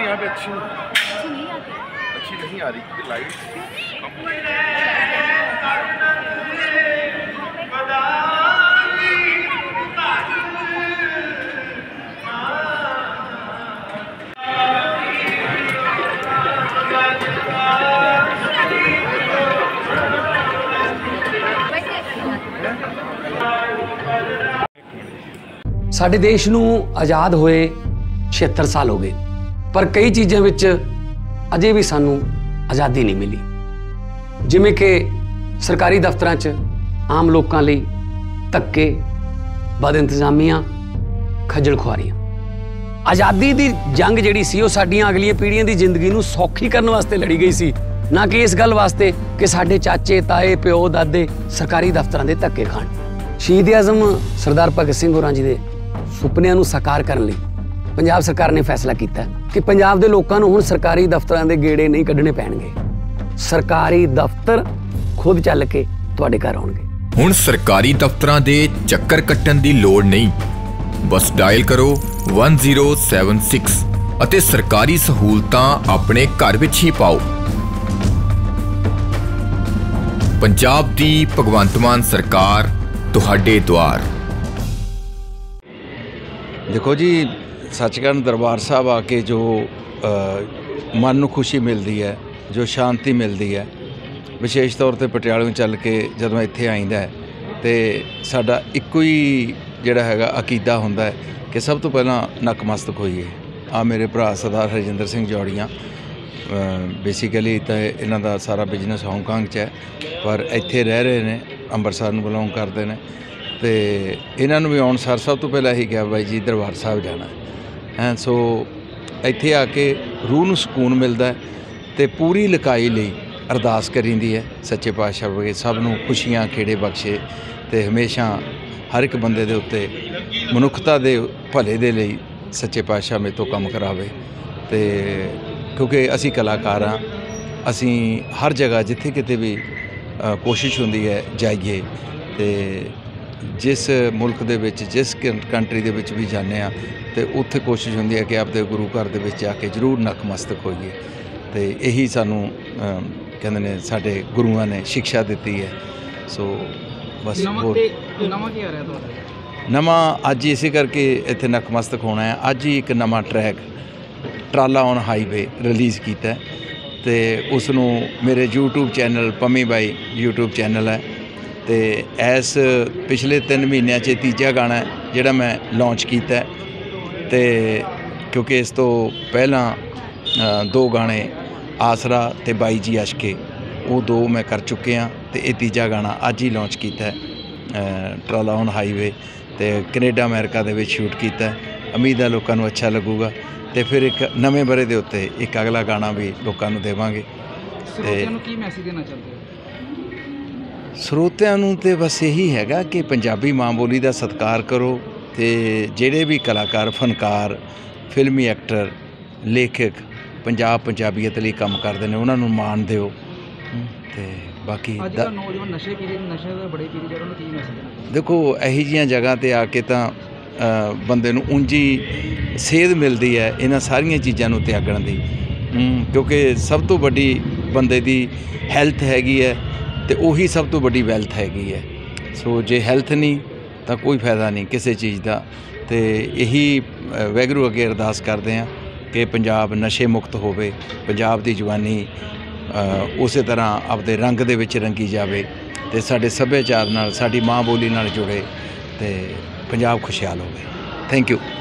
यहाँ पे अच्छी नहीं आ रही क्योंकि लाइट साडे देश नूं आज़ाद होए 76 साल हो गए, पर कई चीज़ों विच अजे भी सानू आज़ादी नहीं मिली। जिमें कि सरकारी दफ्तरां च आम लोगों लई धक्के, बद इंतजामियां, खज्जल खुआरियां। आज़ादी दी जंग जिहड़ी सी ओह साडीआं अगलीआं पीढ़ियां दी जिंदगी नूं सौखी करन वास्ते लड़ी गई सी, ना कि इस गल वास्ते कि साडे चाचे ताए प्यो दादे सरकारी दफ्तरां दे धक्के खाण। शहीद आज़म सरदार भगत सिंह होरां जी दे सुपनिਆਂ ਨੂੰ साकार करने ਲਈ पंजाब सरकार ने फैसला किया कि पंजाब के लोगों को हुण सरकारी दफ्तरां दे गेड़े नहीं कढ़ने पैणगे। सरकारी दफ्तर खुद चल के तुहाडे घर आउणगे। हुण सरकारी दफ्तरां दे चक्कर कट्टण दी लोड़ नहीं, बस डायल करो 1076 ਅਤੇ सरकारी सहूलतां अपने घर विच ही पाओ। पंजाब दी भगवंत मान सरकार तुहाडे द्वार। देखो जी, सचखंड दरबार साहब आके जो मन नूं खुशी मिलती है, जो शांति मिलती है, विशेष तौर पर पटियालों चल के जब इत्थे आईदा है तो साडा इक्को ही जिहड़ा हैगा अकीदा हुंदा है कि सब तो पहला नकमस्तक होईए। आ मेरे भरा सरदार हरजिंदर सिंह जौड़ियाँ, बेसिकली तो इन्हां दा सारा बिजनेस हांगकांग च है, पर इत्थे रह रहे हैं, अंमृतसर नूं बिलोंग करते हैं। तो इन्हों भी आउण सार सब तो पहला ही कहा बाई जी दरबार साहब जाना है। सो इत्थे आके रूह नूं सुकून मिलता है तो पूरी लकाई लई अरदास करींदी है सच्चे पातशाह वे सब नूं खुशियां खेड़े बख्शे तो हमेशा हर एक बंदे दे उत्ते मनुखता दे भले दे लई सच्चे पातशाह मेरे तो काम करावे। तो क्योंकि असी कलाकार हाँ, असी हर जगह जिथे किते भी कोशिश होंदी है जाइए, तो जिस मुल्क दे विच जिस कंट्री दे विच भी जाने तो उत्थे कोशिश होंदी है कि आपदे गुरु घर दे विच जाके जरूर नकमस्तक होइए। तो यही सानू कहंदे ने साडे गुरुआं ने शिक्षा दी है। सो बस नवां अज इसे करके इत्थे नकमस्तक होना है। अज ही एक नवां track Tralla on highway release किया तो उसनूं मेरे YouTube channel Pammi Bai YouTube channel है, तो इस पिछले 3 महीनों च तीजा गाना है जिहड़ा मैं लॉन्च किया। तो क्योंकि इस तो पहला 2 गाने आसरा ते बाई जी अशके वो 2 मैं कर चुके हाँ, तो ये तीजा गाना अज ही लॉन्च किया ट्राला ऑन हाईवे। तो कनेडा अमेरिका दे विच शूट किया, उम्मीद है लोगों को अच्छा लगूगा। तो फिर एक नवे बरे दे उत्ते एक अगला गाना भी लोगों को देवांगे। ਸਰੋਤਿਆਂ ਨੂੰ तो बस यही हैगा कि पंजाबी माँ बोली का सत्कार करो, तो ਜਿਹੜੇ भी कलाकार फनकार फिल्मी एक्टर लेखक पंजाब पंजाबीयत ਲਈ काम करते हैं उन्होंने मान दिओ। तो बाकी देखो यही जिहियां जगह ते आके तो बंदे नूं ऊंजी सेध मिलती है इन्हां सारियां चीज़ां नूं त्यागण दी, क्योंकि सब तो वड्डी बंदे दी हैल्थ हैगी है तो उही सब तो बड़ी वैल्थ हैगी है। सो जे हैल्थ नहीं तो कोई फायदा नहीं किसी चीज़ का। तो यही वैगुरू अगे अरदास करते हैं कि पंजाब नशे मुक्त होवे, पंजाब की जवानी उस तरह आपदे रंग दे विच रंगी जावे, तो साडे सभ्याचार नाल साडी माँ बोली नाल जुड़े, तो पंजाब खुशहाल होवे। Thank you.